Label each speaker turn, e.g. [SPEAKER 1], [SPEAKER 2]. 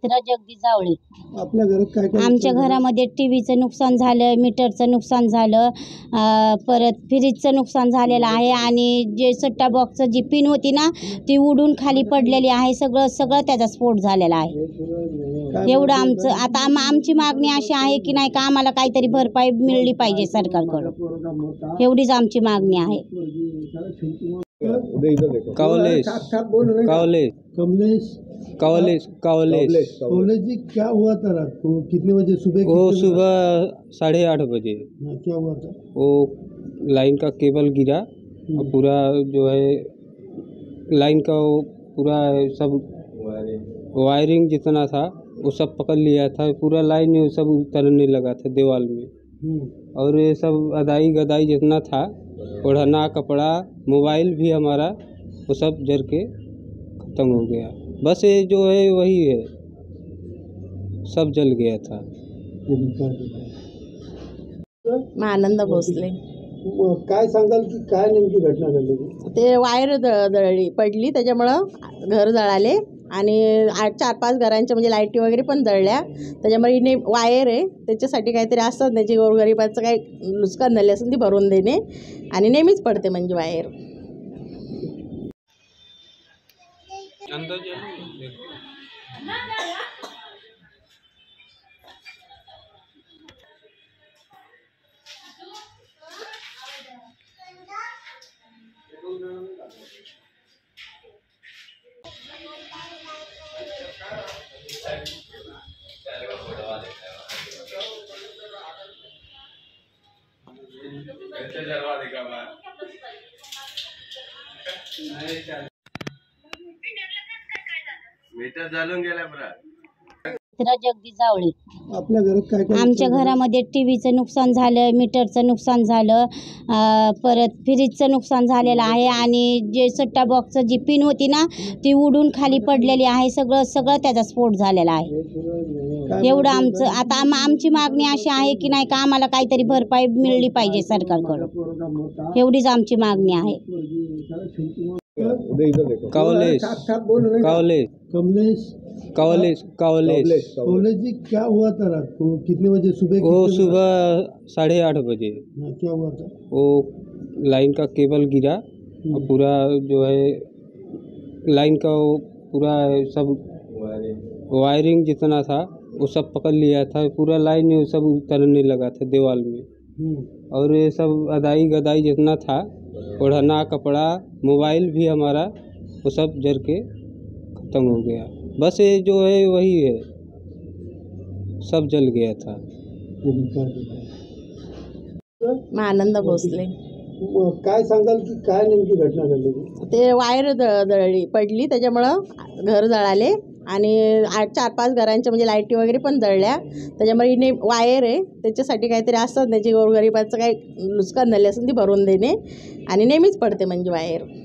[SPEAKER 1] चित्रा जगदीश जावळे.
[SPEAKER 2] आपल्या घरात काय काय
[SPEAKER 1] आमच्या घरामध्ये टीव्हीचं नुकसान झालं, मीटरचं नुकसान झालं, परत फ्रीजचं नुकसान झालेलं आहे आणि जे सट्टा बॉक्सचं जी पिन होती ना ती उडून खाली पडलेली आहे. सगळं त्याचा स्फोट झालेला आहे. एवढं आमचं आता आमची मागणी अशी आहे की नाही का आम्हाला काहीतरी भरपाई मिळली पाहिजे सरकारकडून. एवढीच आमची मागणी आहे.
[SPEAKER 3] कवलेश
[SPEAKER 2] कमलेश
[SPEAKER 3] कवलेश
[SPEAKER 2] कमलेश जी, क्या हुआ था रात को? कितने बजे सुबह?
[SPEAKER 3] वो सुबह 8:30 बजे
[SPEAKER 2] हाँ, क्या हुआ था?
[SPEAKER 3] वो लाइन का केबल गिरा और पूरा जो है लाइन का वो पूरा सब वायरिंग जितना था वो सब पकड़ लिया था। पूरा लाइन वो सब उतरने लगा था दीवार में। और ये सब अदाई गदाई जितना था, ओढ़ना कपड़ा मोबाइल भी हमारा वो सब जल के ख़त्म हो गया। बस ये जो है वही है, सब जल गया था।
[SPEAKER 4] मैं आनंद भोसले.
[SPEAKER 2] काय सांगाल की काय नेमकी घटना घडली?
[SPEAKER 4] ते वायर दळली पडली त्याच्यामुळं घर जळाले आणि 4-5 घरांच्या म्हणजे लाईटी वगैरे पण जळल्या. त्याच्यामुळे वायर आहे त्याच्यासाठी काहीतरी असतं, त्याची गोरगरिबाचं काही नुकसान झाले असेल ती भरून देणे आणि नेहमीच पडते म्हणजे वायर.
[SPEAKER 5] मीटर जाळून गेला बरं.
[SPEAKER 1] चित्रा जगदीश जावळे.
[SPEAKER 2] आपल्या घरात काय काय
[SPEAKER 1] आमच्या घरामध्ये टीव्हीचं नुकसान झालं, मीटरचं नुकसान झालं, परत फ्रीजचं नुकसान झालेलं आहे आणि जे सट्टा बॉक्सचं जी पिन होती ना ती उडून खाली पडलेली आहे. सगळं त्याचा स्फोट झालेला आहे. एवढं आमचं आता आमची मागणी अशी आहे की नाही का आम्हाला काहीतरी भरपाई मिळली पाहिजे सरकारकडून. एवढीच आमची मागणी आहे.
[SPEAKER 3] कवलेश
[SPEAKER 2] कमलेश कमलेश जी, क्या हुआ था रात को? कितने बजे सुबह?
[SPEAKER 3] वो सुबह 8:30 बजे
[SPEAKER 2] हाँ, क्या हुआ था?
[SPEAKER 3] वो लाइन का केबल गिरा और पूरा जो है लाइन का वो पूरा सब वायरिंग जितना था वो सब पकड़ लिया था। पूरा लाइन वो सब उतरने लगा था दीवार में। और ये सब अदाई गदाई जितना था, ओढ़ना कपड़ा मोबाइल भी हमारा वो सब जल के ख़त्म हो गया। बस ये जो है वही है, सब जल गया था।
[SPEAKER 4] मैं आनंद भोसले.
[SPEAKER 2] काय सांगाल की काय नेमकी घटना घडली?
[SPEAKER 4] ते वायर दळली पडली त्याच्यामुळं घर जळाले आणि 4-5 घरांच्या म्हणजे लाईटी वगैरे पण जळल्या. त्याच्यामुळे वायर आहे त्याच्यासाठी काहीतरी असतं, त्याची गोरगरिबाचं काही नुकसान झाले असेल ती भरून देणे आणि नेहमीच पडते म्हणजे वायर.